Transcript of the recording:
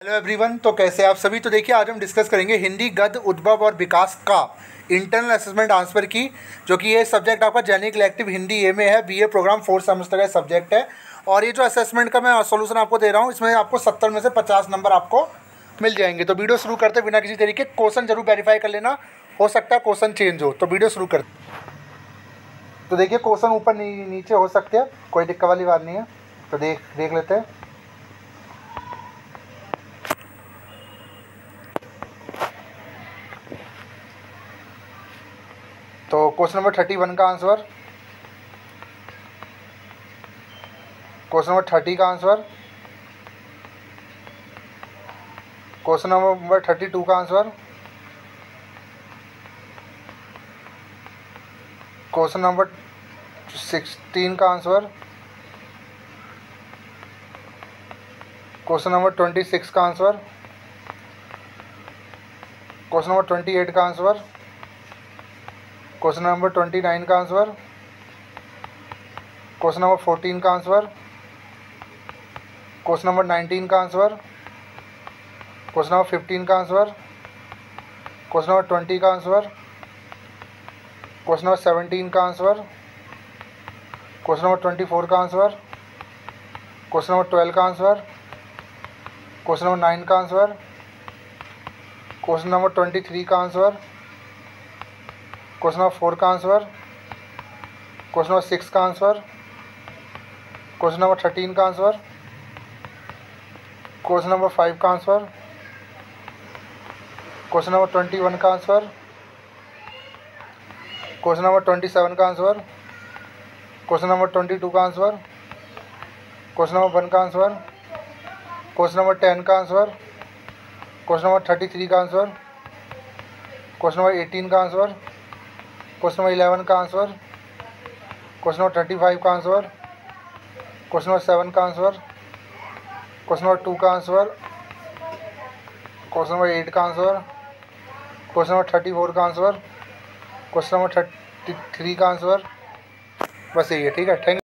Hello everyone, तो कैसे आप सभी। तो देखिए, आज हम डिस्कस करेंगे हिंदी गद्य उद्भव और विकास का इंटरनल असेसमेंट आंसर की, जो कि ये सब्जेक्ट आपका जेनिक इलेक्टिव हिंदी ए में है। बीए प्रोग्राम 4th सेमेस्टर का सब्जेक्ट है। और ये जो असेसमेंट का मैं सॉल्यूशन आपको दे रहा हूँ, इसमें आपको 70 में से 50 नंबर आपको मिल जाएंगे। तो वीडियो शुरू करते बिना किसी तरीके क्वेश्चन जरूर वेरीफाई कर लेना, हो सकता है क्वेश्चन चेंज हो। तो वीडियो शुरू करते। तो देखिए, क्वेश्चन ऊपर नीचे हो सकते हैं, कोई दिक्कत वाली बात नहीं है। तो देख लेते हैं। तो क्वेश्चन नंबर 31 का आंसर, क्वेश्चन नंबर 30 का आंसर, क्वेश्चन नंबर 32 का आंसर, क्वेश्चन नंबर 16 का आंसर, क्वेश्चन नंबर 26 का आंसर, क्वेश्चन नंबर 28 का आंसर, क्वेश्चन नंबर 29 का आंसर, क्वेश्चन नंबर 14 का आंसर, क्वेश्चन नंबर 19 का आंसर, क्वेश्चन नंबर 15 का आंसर, क्वेश्चन नंबर 20 का आंसर, क्वेश्चन नंबर 17 का आंसर, क्वेश्चन नंबर 24 का आंसर, क्वेश्चन नंबर 12 का आंसर, क्वेश्चन नंबर 9 का आंसर, क्वेश्चन नंबर 23 का आंसर, क्वेश्चन नंबर 4 का आंसर, क्वेश्चन नंबर 6 का आंसर, क्वेश्चन नंबर 13 का आंसर, क्वेश्चन नंबर 5 का आंसर, क्वेश्चन नंबर 21 का आंसर, क्वेश्चन नंबर 27 का आंसर, क्वेश्चन नंबर 22 का आंसर, क्वेश्चन नंबर 1 का आंसर, क्वेश्चन नंबर 10 का आंसर, क्वेश्चन नंबर 33 का आंसर, क्वेश्चन नंबर 18 का आंसर, क्वेश्चन नंबर 11 का आंसर, क्वेश्चन नंबर 35 का आंसर, क्वेश्चन नंबर 7 का आंसर, क्वेश्चन नंबर 2 का आंसर, क्वेश्चन नंबर 8 का आंसर, क्वेश्चन नंबर 34 का आंसर, क्वेश्चन नंबर 33 का आंसर। बस यही है, ठीक है। थैंक